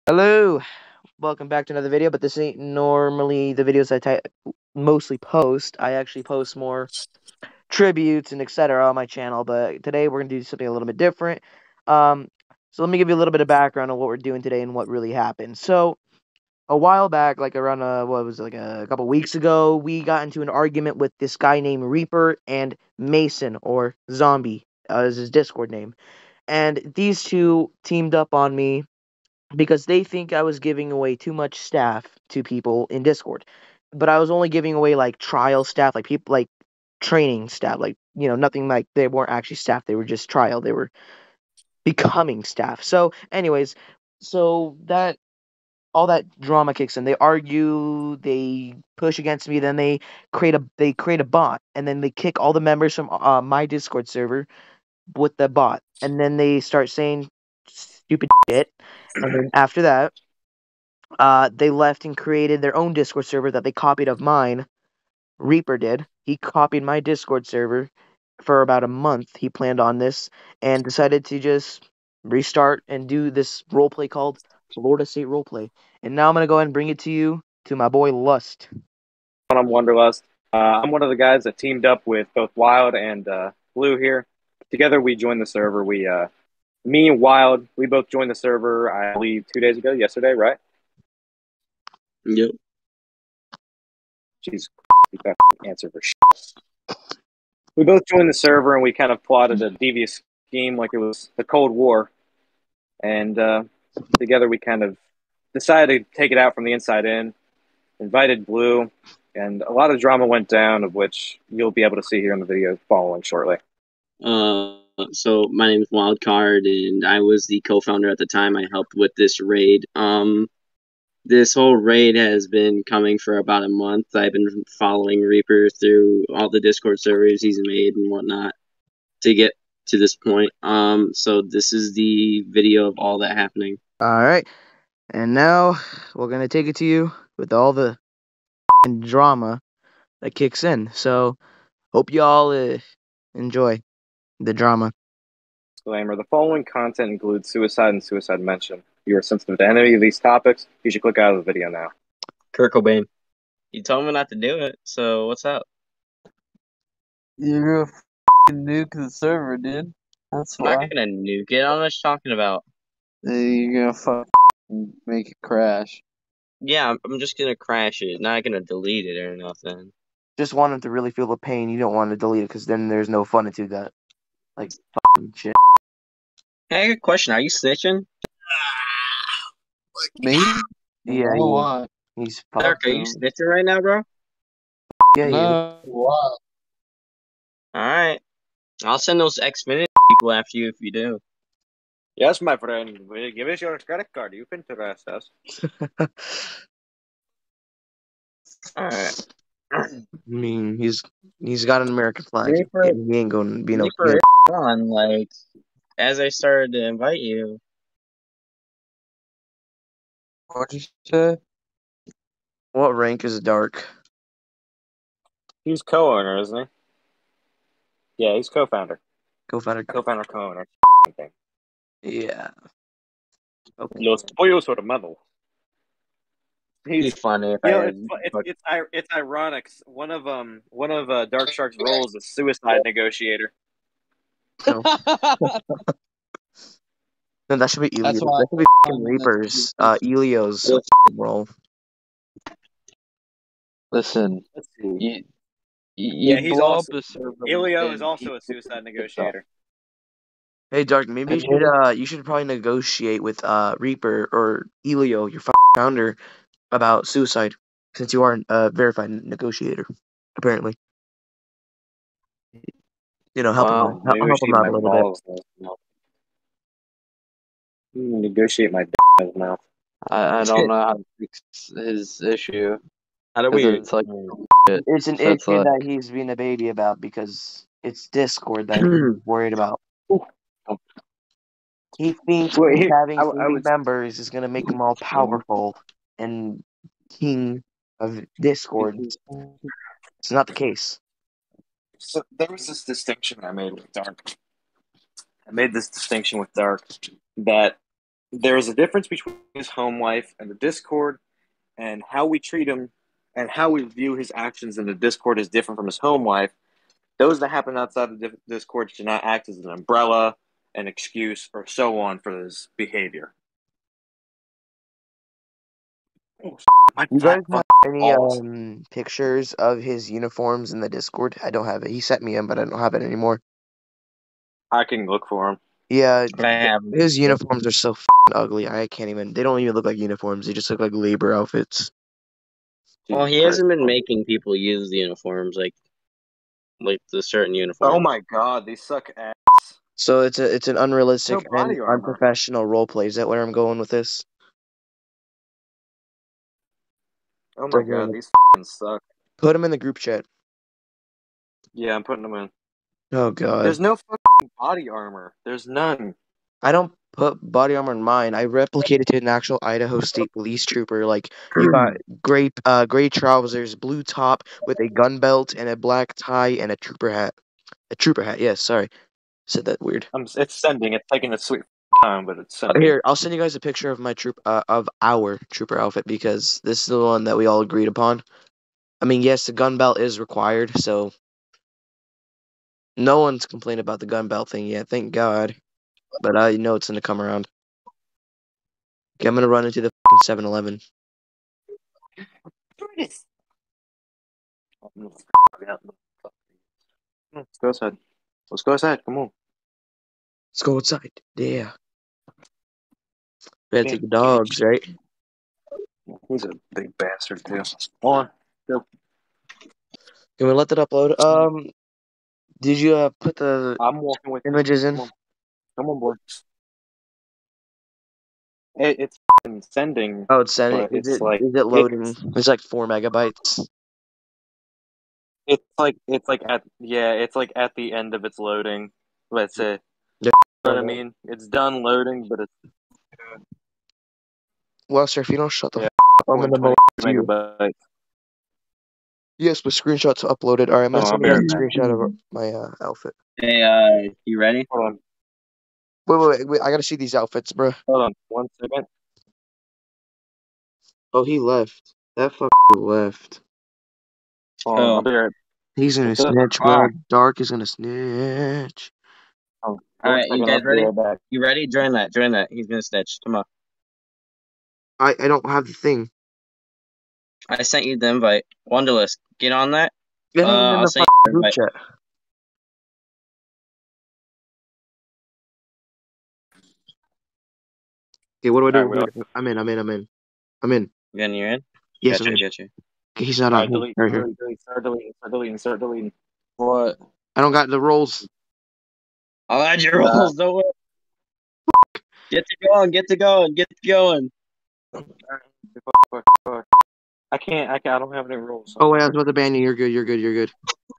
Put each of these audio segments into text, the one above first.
Hello, welcome back to another video, but this ain't normally the videos mostly post. I actually post more tributes and etc. on my channel, but today we're going to do something a little bit different. Um, so let me give you a little bit of background on what we're doing today and what really happened. So a while back, like around what was it, like a couple weeks ago, we got into an argument with this guy named Reaper and Mason, or Zombie, is his Discord name. And these two teamed up on me because they think I was giving away too much staff to people in Discord. But I was only giving away like trial staff, like people like training staff, like nothing, like they weren't actually staff, they were just trial. They were becoming staff. So anyways, so that all that drama kicks in. They argue, they push against me, then they create a bot, and then they kick all the members from my Discord server with the bot, and then they start saying stupid shit. And then after that, they left and created their own Discord server that they copied of mine. Reaper did. He copied my Discord server for about a month. He planned on this and decided to just restart and do this roleplay called Florida State Roleplay. And now I'm gonna go ahead and bring it to you to my boy Lust. I'm Wanderlust. I'm one of the guys that teamed up with both Wild and Blue here. Together, we joined the server. Me and Wild, we both joined the server, I believe, 2 days ago, yesterday, right? Yep. Jeez, you got to answer for shit. We both joined the server, and we kind of plotted a devious scheme like it was the Cold War. And together, we kind of decided to take it out from the inside in, invited Blue, and a lot of drama went down, of which you'll be able to see here in the video following shortly. So my name is Wildcard, and I was the co-founder at the time. I helped with this raid. This whole raid has been coming for about a month. I've been following Reaper through all the Discord servers he's made and whatnot to get to this point. So this is the video of all that happening. All right, and now we're gonna take it to you with all the drama that kicks in. So hope y'all enjoy the drama. Disclaimer: the following content includes suicide and suicide mention. If you are sensitive to any of these topics, you should click out of the video now. Kurt Cobain. You told me not to do it, so what's up? You're gonna nuke the server, dude. That's I'm why. not gonna nuke it. I'm just talking about. You're gonna make it crash. Yeah, I'm just gonna crash it. Not gonna delete it or nothing. Just want them to really feel the pain. You don't want to delete it because then there's no fun into that. Like shit. Hey, I got a question. Are you snitching? Me? Yeah, he's Dark, are you snitching right now, bro? Yeah, no. Wow. Alright. I'll send those X-Minute people after you if you do. Yes, my friend. Give us your credit card. You can trust us. Alright. I mean, he's got an American flag. Reaper, And he ain't going to be no. Reaper is on, like, as I started to invite you. What'd you say? What rank is Dark? He's co-owner, isn't he? Yeah, he's co-founder. Co-founder. Co-owner. Yeah. Okay. Los pollos hermanos. It'd be funny if it's ironic. One of Dark Shark's roles is suicide negotiator. No, that should be Elio. That's why That should be fucking Reaper's, Elio's role. Listen, Let's see. you Yeah, he's blow also- up a server. Elio is also a suicide negotiator. Hey, Dark, maybe you should probably negotiate with Reaper or Elio, your founder, about suicide, since you are a verified negotiator, apparently. You know, help him out a little bit. Negotiate my mouth. I don't know how to fix his issue. How do we? It's like It's an So it's issue like- that he's being a baby about because it's Discord that he's worried about. He thinks having 30 members is going to make him all powerful and king of Discord. It's not the case. So there was this distinction I made with Dark. I made this distinction with Dark that there is a difference between his home life and the Discord, and how we treat him and how we view his actions in the Discord is different from his home life. Those that happen outside the Discord should not act as an umbrella, an excuse, or so on for his behavior. Oh, my You guys fat have any balls. pictures of his uniforms in the Discord? I don't have it. He sent me them, but I don't have it anymore. I can look for him. Yeah, I have. his uniforms are so ugly. I can't even. They don't even look like uniforms. They just look like labor outfits. Well, Jesus he hasn't Christ. been making people use the uniforms like the certain uniform. Oh my God, these suck ass. So it's an unrealistic No body and armor. unprofessional role play. Is that where I'm going with this? Oh my Bring him God, in. these suck. Put him in the group chat. Yeah, I'm putting them in. Oh God. There's no body armor. There's none. I don't put body armor in mine. I replicated to an actual Idaho State Police trooper. Like you got gray trousers, blue top with a gun belt and a black tie and a trooper hat. A trooper hat. Yes, sorry, said that weird. It's sending. It's taking a sweet time, but it's sending. Here, I'll send you guys a picture of my of our trooper outfit because this is the one that we all agreed upon. I mean, yes, the gun belt is required, so no one's complained about the gun belt thing yet. Thank God. But I know it's gonna come around. Okay, I'm gonna run into the 7-Eleven. Let's go outside. Let's go outside. Come on. Let's go outside. Yeah. We gotta take the dogs, right? He's a big bastard too. Hold on. Go. Can we let that upload? Did you put the I'm walking with you. images in? Come on, boy. It's sending. Oh, it's sending. But it's like Is it loading? It's like 4 megabytes. it's like at the end of its loading. Let's say. Yeah. You know what I mean? It's done loading, but it's Lester, if you don't shut the Yeah, I'm gonna 20 you. megabytes. Yes, with screenshots uploaded. Alright, I'm gonna Oh, send I'll be you guys right a back. screenshot of my outfit. Hey, you ready? Hold Wait, I gotta see these outfits, bro. on. 1 second. Oh, he left. That fucker left. Hold on. I'll be right. He's gonna What's up? snitch, bro. Dark is gonna snitch. All Alright, you guys ready? Right back. You ready? Join that. Join that. He's gonna snitch. Come on. I don't have the thing. I sent you the invite. Wonderlist. Get on that. It ain't in I'll the send you the group invite. chat. Okay, what do I do? All right, I'm in. Again, you're in? Yes, Gotcha, I'm in. gotcha. Okay, he's not All on. right, delete. Right here. Start deleting. What? I don't got the rolls. I'll add your rolls. Don't worry. Get to going. Get to going. Get to going. Fuck. I can't. I don't have any rules. Oh wait, I was about to ban you. You're good.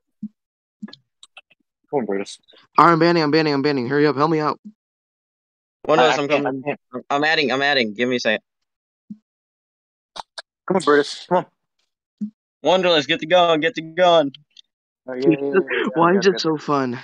Come on, Brutus. Alright, I'm banning. Hurry up, help me out. Wonderlist, I I'm can't. coming. I'm adding. Give me a second. Come on, Brutus. Come on. Wonderlist, get to going. Get to going. Oh, yeah. Why is it so fun?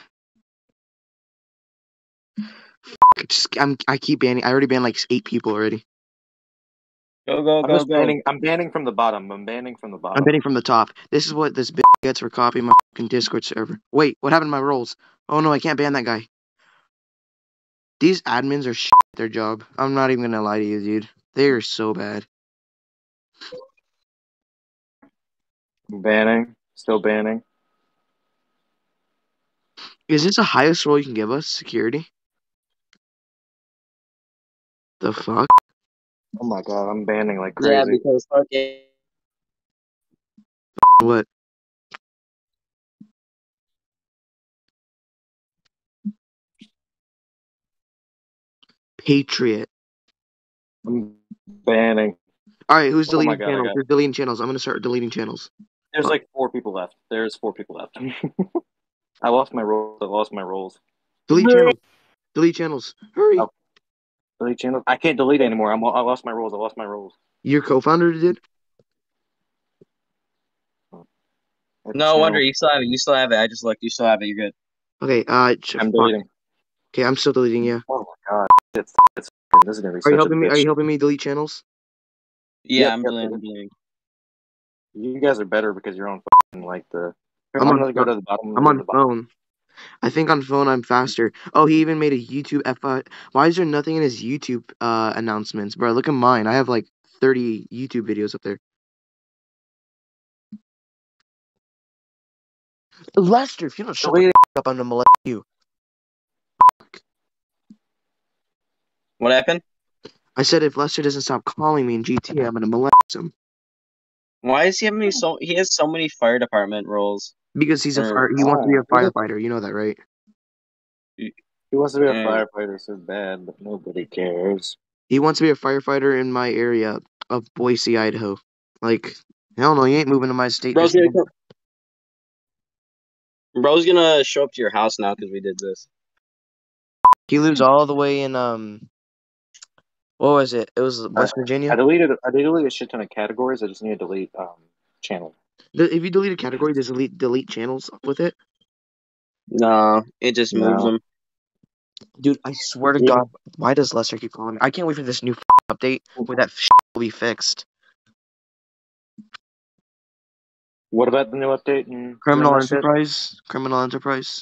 I keep banning. I already banned like 8 people already. Go. I'm banning from the bottom. I'm banning from the bottom. I'm banning from the top. This is what this bitch gets for copying my fucking Discord server. Wait, what happened to my roles? Oh no, I can't ban that guy. These admins are shit at their job. I'm not even gonna lie to you, dude. They are so bad. Banning. Still banning. Is this the highest role you can give us? Security? The fuck? Oh my god, I'm banning like crazy. Yeah, because fucking. What? Patriot. I'm banning. Alright, who's Oh my deleting god, channels? Who's deleting channels? I'm gonna start deleting channels. There's like 4 people left. There's 4 people left. I lost my roles. Delete channels. Hurry. Oh. Delete channels. I can't delete anymore. I lost my roles. Your co-founder did? No wonder you still have it. You still have it. I just looked. You still have it. You're good. Okay, I'm deleting. Okay, I'm still deleting, yeah. Oh my god. It's This is gonna be Are you such a helping me? Are you bitch. helping me delete channels? Yeah, Yep, I'm yep, doing. yep. I'm doing. You guys are better because you're on like the. Here, I'm I'm on. gonna go to the bottom. I'm I'm gonna go to on the bottom. phone. I think on phone I'm faster. Oh, he even made a YouTube F5. Why is there nothing in his YouTube announcements, bro? Look at mine. I have like 30 YouTube videos up there. Lester, if you don't shut the Delete up, I'm gonna molest you. What happened? I said if Lester doesn't stop calling me in GTA, I'm gonna molest him Why is he having so? He has so many fire department roles. because he's a fire. He wants to be a firefighter. You know that, right? He wants to be a Uh, firefighter so bad, but nobody cares. He wants to be a firefighter in my area of Boise, Idaho. Like, hell no, he ain't moving to my state. bro's gonna come. Bro's gonna show up to your house now because we did this. He lives all the way in what was it? It was West I Virginia. deleted. I deleted a shit ton of categories. I just need to delete channel. If you delete a category, does delete channels with it? No, it just moves No. them. Dude, I swear to Yeah. God, why does Lester keep calling me? I can't wait for this new update where that will be fixed. What about the new update and Criminal that shit? Enterprise. Criminal Enterprise.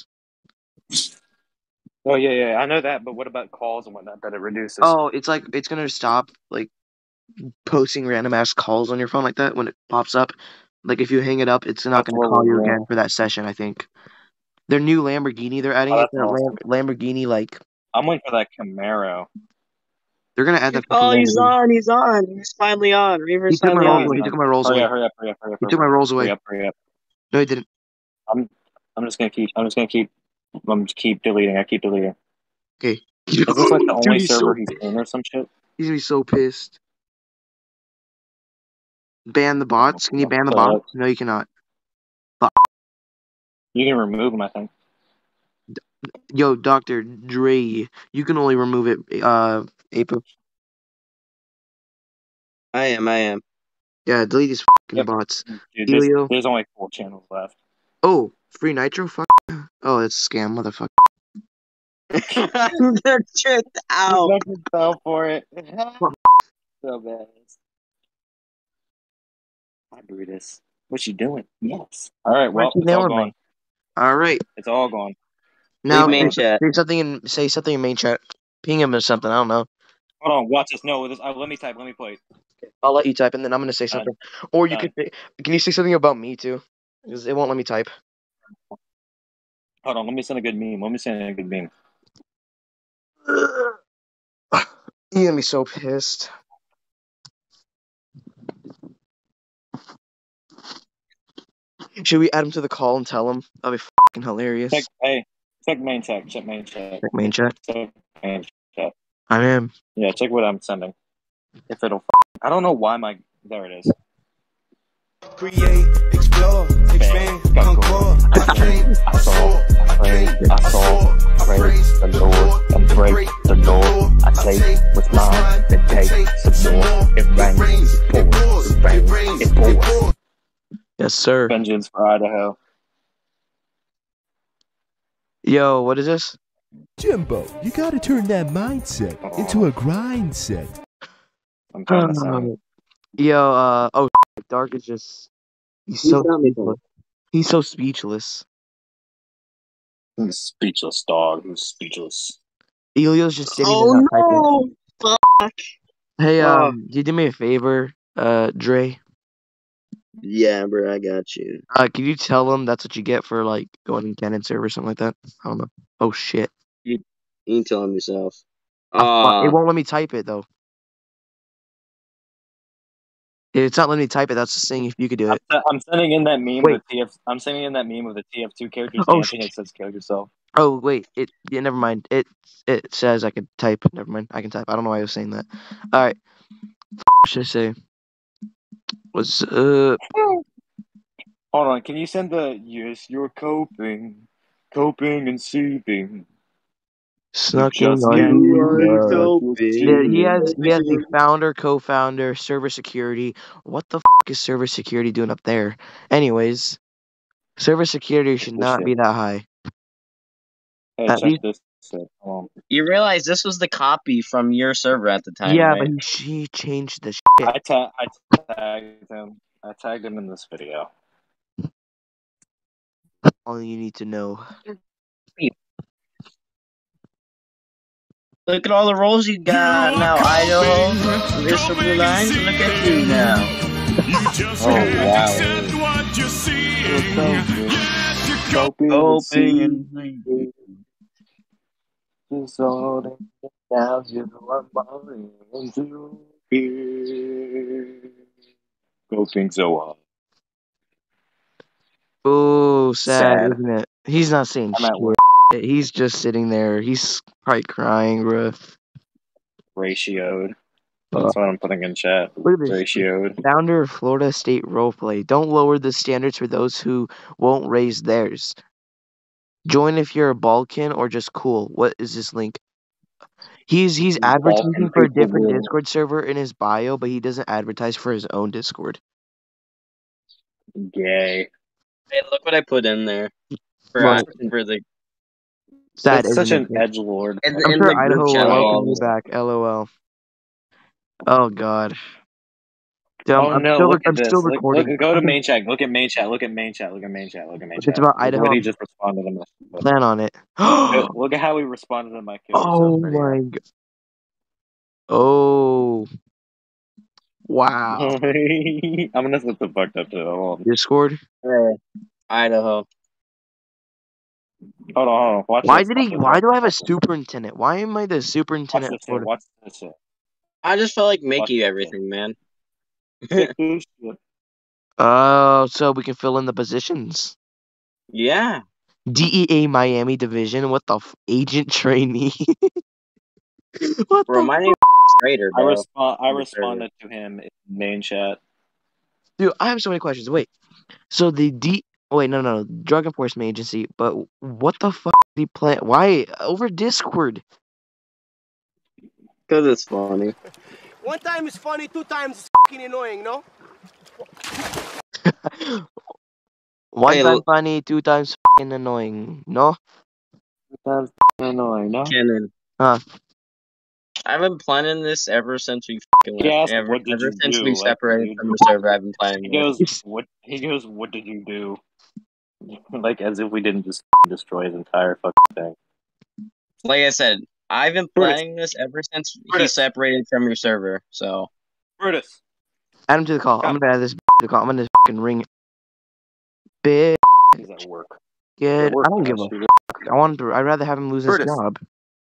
Oh yeah, I know that. But what about calls and whatnot that it reduces? Oh, it's like it's gonna stop like posting random ass calls on your phone like that when it pops up. Like if you hang it up, it's not That's gonna what call we're you doing. again for that session. I think their new Lamborghini they're adding Oh, it. that's That awesome. Lamborghini like I'm waiting for that Camaro. they're gonna add that. Oh, fucking he's Lamborghini. on. He's on. He's finally on. He Reaver's took my finally rolls on. away. He took my rolls Hurry away. up! Hurry up! Hurry up! Hurry up! He took my rolls away. Hurry up! Hurry up! No, he didn't. I'm just gonna keep. I'm just keep deleting. I keep deleting. Okay. Is this like the Dude, only he's server so he's in or some shit? he's gonna be so pissed. Ban the bots. Can you ban the bots? No, you cannot. You can remove them, I think. Yo, Dr. Dre, you can only remove it, April. I am. Yeah, delete these fucking Yep. bots. Dude, Elio. there's only 4 channels left. Oh, free nitro? Fuck. Oh, that's a scam, motherfucker. They're tricked out. You fucking fell for it. So bad. Hi, Brutus. What you doing? Yes. All right. Why'd Well, you it's all nail gone. me? All right. It's all gone. Now Leave main chat. say something in main chat. Ping him or something. I don't know. Hold on. Watch this. No, this. Let me type. Let me play it. I'll let you type, and then I'm gonna say something. Or you could. Can you say something about me too? Because it won't let me type. Hold on. Let me send a good meme. You're gonna be so pissed. Should we add him to the call and tell him? That'd be fucking hilarious. Check main chat. Check main chat. Check main chat. Check main chat. I am. Yeah. Check what I'm sending. If it'll. I don't know why my. There it is. Create, explore, expand, concord. I came, I saw, I came, I saw, I praise the Lord and break the Lord. I take what's mine, then take some more. It rains, it pours, it rains, it pours. Yes, sir. Vengeance for Idaho. Yo, what is this? Jimbo, you gotta turn that mindset into a grind set. I'm trying to send. Yo, oh, Dark is just. He's so speechless. He's so speechless. Speechless dog. Who's speechless? Elio's just sitting there. Oh no! Fuck. Hey, you do me a favor, Dre? Yeah, bro, I got you. Can you tell him that's what you get for like going in Canon server or something like that? I don't know. Oh shit. You can tell him yourself. It won't let me type it though. It's not letting me type it. That's the thing. If you could do it. I'm sending in that meme Wait. of the TF. I'm sending in that meme of the TF2 characters Oh, dancing. It says "kill yourself." Oh wait, never mind. It says I can type. Never mind. I can type. I don't know why I was saying that. All right. What should I say? Was Hold on. Can you send the yes? You're coping and soothing. snucking Just on can't you? Yeah, he has Yeah. the founder, co-founder, server security. What the is server security doing up there? Anyways, server security should not be that high. Hey, At check least this. So, You realize this was the copy from your server at the time, Yeah, right? but she changed the shit. I tagged him. I tagged him in this video. All you need to know. Look at all the roles you got now, Idaho. Mr. Blue Lines, look at you now. Oh wow! Hoping and Just holding down you are falling into here. Hoping so hard. Oh, sad, Sad. isn't it? He's not saying I'm at shit. work. He's just sitting there. He's probably crying, bro. Ratioed. That's what I'm putting in chat. Look at this. Ratioed. Founder of Florida State Roleplay. Don't lower the standards for those who won't raise theirs. Join if you're a Balkan or just cool. What is this link? He's advertising for a different Discord server in his bio, but he doesn't advertise for his own Discord. Gay. hey, look what I put in there for the Sad, That's such isn't an it? edgelord. in I'm the sure group Idaho chat. will of welcome all you this. back. LOL. Oh God. Damn, Oh I'm no! still, Look I'm at this. still Look, recording. go to main chat. Look at main chat. Look at main chat. Look at main chat. Look at main chat. Look at main chat. It's about Look Idaho. what he just responded to my. Plan on it. Look how he responded to my kill Oh yourself video. my God. Oh. Wow. I'm gonna slip the fucked up to hold on. Discord. Idaho. Hold on. Watch Why this. did he? Why do I have a superintendent? Why am I the superintendent of Florida? Watch this shit. I just felt like make Watch you this everything, man. Check this shit. Oh, so we can fill in the positions. Yeah. DEA Miami Division. What the agent trainee? What Bro, the my name Trader, I bro. responded to him in main chat. dude? I have so many questions. Wait, so the wait, no, Drug Enforcement Agency. But what the fuck did he plan? Why over Discord? Because it's funny. One time is funny, two times is fucking annoying, no? One Hey, time funny, two times fucking annoying. No? That's annoying, no? Kenan. Huh? I've been planning this ever since we fucking He asked, ever "What did you since do?" we Like, separated from the server. I've been planning he this. goes, "What?" He goes, "What did you do?" Like as if we didn't just destroy his entire fucking thing. Like I said, I've been planning this ever since he Brutus. separated from your server. So Brutus. Add him to the call. I'm Come. gonna add this to the call. I'm gonna fucking ring. Bitch. He's at work. Good. work, I don't give a bastard. fuck. I'd rather have him lose his Brutus. job.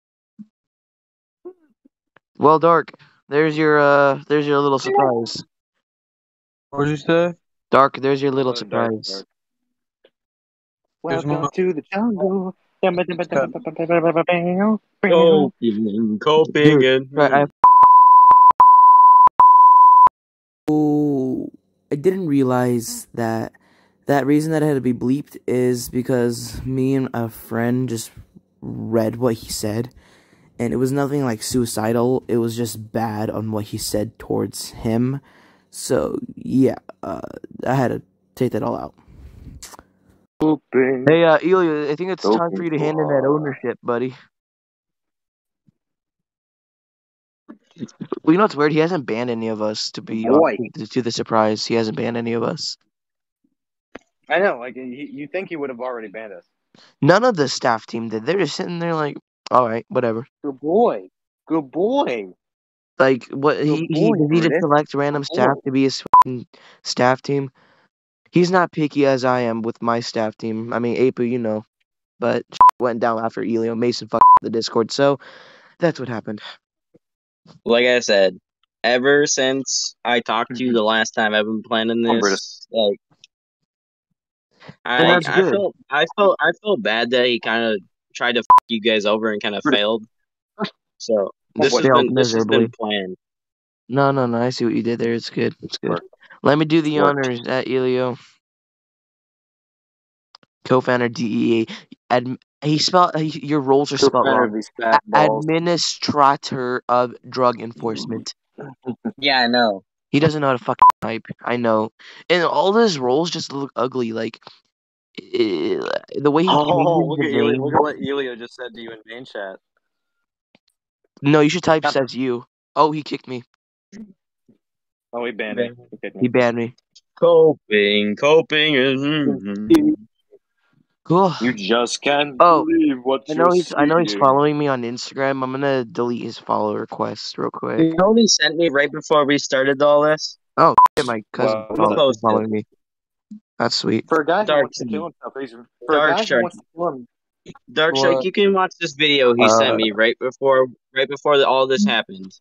Well, Dark, there's your little surprise. What did you say? Dark, there's your little Oh, Dark, surprise. Welcome to the jungle. coping Dude, right, Oh, I didn't realize that reason that it had to be bleeped is because me and a friend just read what he said, and it was nothing like suicidal. It was just bad on what he said towards him. So yeah, I had to take that all out. Hey, Elio, I think it's time for you to hand in that ownership, buddy. Well, you know what's weird? He hasn't banned any of us to be to the surprise. He hasn't banned any of us. I know, like you think he would have already banned us. None of the staff team did. They're just sitting there like, all right, whatever. Good boy. Good boy. Like, what? He just Brutus. selects random staff to be his fucking staff team. He's not picky as I am with my staff team. I mean, Apu, you know, but went down after Elio Mason fucked the Discord. So that's what happened. Like I said, ever since I talked to you the last time, I've been planning this. Like, I felt bad that he kind of tried to fuck you guys over and kind of failed. So this has been planned. No. I see what you did there. It's good. It's good. Let me do the honors at Elio. Co-founder DEA. Your roles are spelled wrong. Administrator of Drug Enforcement. Yeah, I know. He doesn't know how to fucking type. I know. And all his roles just look ugly. Like, the way he Oh, changes look the at Elio. name. Look at what Elio just said to you in main chat. No, you should type says you. Oh, he kicked me. Oh, he banned me. He banned me. Coping is. Cool. You just can't Oh, believe what I you're know he's seeing. following me on Instagram. I'm gonna delete his follow request real quick. You know what he sent me right before we started all this? Oh, shit, my cousin What was it? following me. That's sweet. For a guy who Dark wants to Side. kill himself, for a Dark guy who Shark. wants to kill him. Dark Shark, you can watch this video he sent me right before all this happened.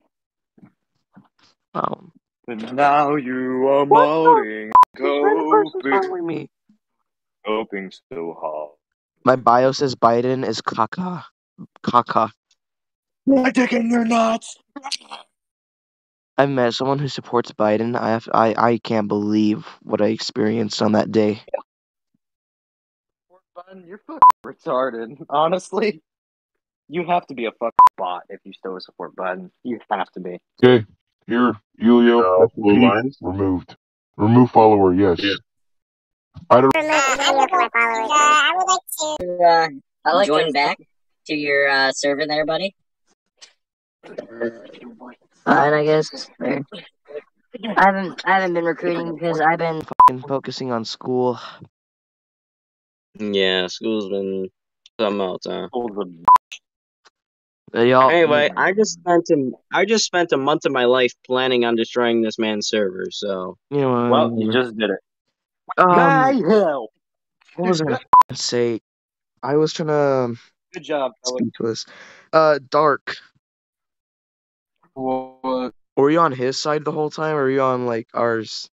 And now you are What? modding, Following me. coping so hard. My bio says Biden is caca. Caca. My dick in your nuts. I've met someone who supports Biden. I can't believe what I experienced on that day. You're fucking retarded. Honestly, you have to be a fucking bot if you still support Biden. You have to be. Okay, here, Elio, blue lines. removed. Remove follower, yes. I don't. I would like to join back to your server there, buddy. Fine, I guess. There. I haven't been recruiting because I've been fucking focusing on school. Yeah, school's been something else, huh? Y'all. Anyway, I just spent a month of my life planning on destroying this man's server. So You know, Well, you just did it. my help. What was I gonna say? I was trying to Good job, fella. speak to us. Dark. What? Were you on his side the whole time, or were you on like ours?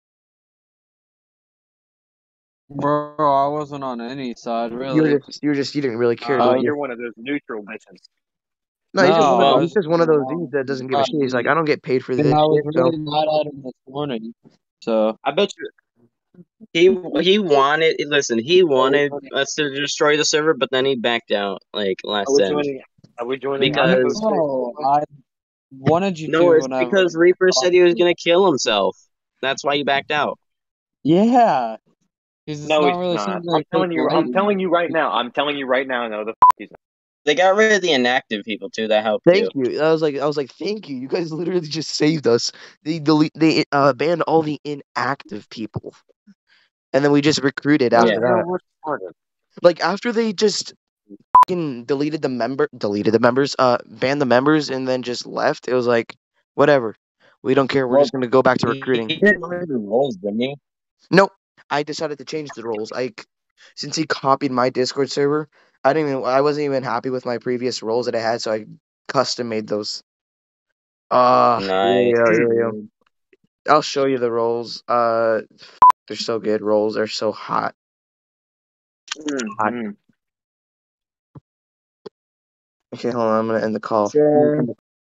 Bro, I wasn't on any side, really. You didn't really care. did you? You're one of those neutral bitches. No, he's just one No, of he's just one of those dudes that doesn't give a shit. He's like, I don't get paid for this And I was shit, really so mad at him this morning. So I bet you. he wanted. Listen, he wanted us to destroy the server, but then he backed out like last end. Are we joining? Because no, I wanted you to. no, it's whenever because Reaper said he was gonna kill himself. That's why he backed out. Yeah. He's No, not he's really not. something I'm like telling you. I'm lady. telling you right now. I'm telling you right now. No, the he's not. They got rid of the inactive people too. That helped thank you. I was like, thank you. You guys literally just saved us. They banned all the inactive people, and then we just recruited after that. Like after they just fucking deleted the members, banned the members, and then just left. It was like, whatever. We don't care. We're just gonna go back to recruiting. He did rid of the roles, didn't he? Nope. I decided to change the roles. Since he copied my Discord server, I wasn't even happy with my previous roles that I had, so I custom made those. Nice. Yeah. I'll show you the roles. They're so good. Roles are so hot. Hot. Okay, hold on. I'm gonna end the call. Sure.